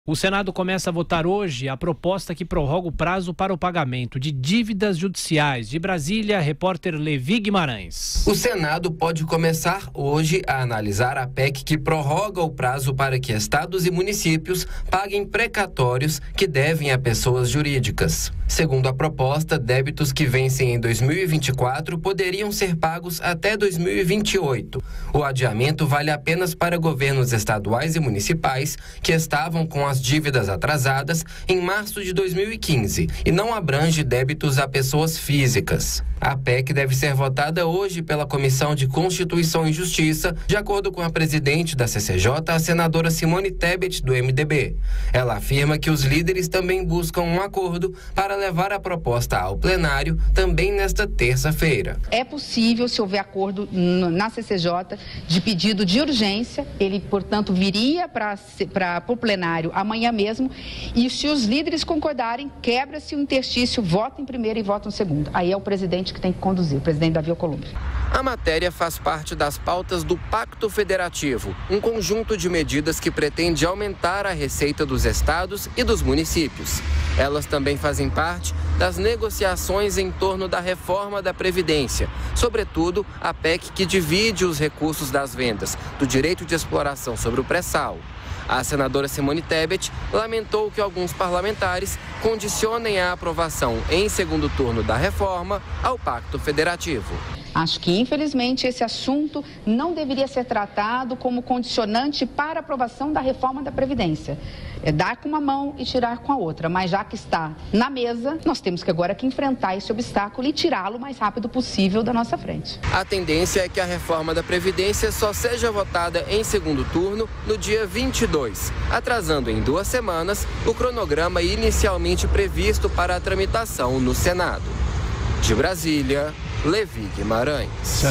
O Senado começa a votar hoje a proposta que prorroga o prazo para o pagamento de dívidas judiciais. De Brasília, repórter Levi Guimarães. O Senado pode começar hoje a analisar a PEC que prorroga o prazo para que estados e municípios paguem precatórios que devem a pessoas jurídicas. Segundo a proposta, débitos que vencem em 2024 poderiam ser pagos até 2028. O adiamento vale apenas para governos estaduais e municipais que estavam com as dívidas atrasadas em março de 2015 e não abrange débitos a pessoas físicas. A PEC deve ser votada hoje pela Comissão de Constituição e Justiça, de acordo com a presidente da CCJ, a senadora Simone Tebet, do MDB. Ela afirma que os líderes também buscam um acordo para levar a proposta ao plenário também nesta terça-feira. É possível, se houver acordo na CCJ, de pedido de urgência, ele, portanto, viria para o plenário amanhã mesmo, e se os líderes concordarem, quebra-se o interstício, vota em primeira e vota em segunda. Aí é o presidente que tem que conduzir, o presidente Davi Alcolumbre. A matéria faz parte das pautas do Pacto Federativo, um conjunto de medidas que pretende aumentar a receita dos estados e dos municípios. Elas também fazem parte das negociações em torno da reforma da Previdência, sobretudo a PEC que divide os recursos das vendas do direito de exploração sobre o pré-sal. A senadora Simone Tebet lamentou que alguns parlamentares condicionem a aprovação em segundo turno da reforma ao Pacto Federativo. Acho que, infelizmente, esse assunto não deveria ser tratado como condicionante para a aprovação da reforma da Previdência. É dar com uma mão e tirar com a outra, mas já que está na mesa, nós temos que agora enfrentar esse obstáculo e tirá-lo o mais rápido possível da nossa frente. A tendência é que a reforma da Previdência só seja votada em segundo turno no dia 22, atrasando em 2 semanas o cronograma inicialmente previsto para a tramitação no Senado. De Brasília, Levi Guimarães.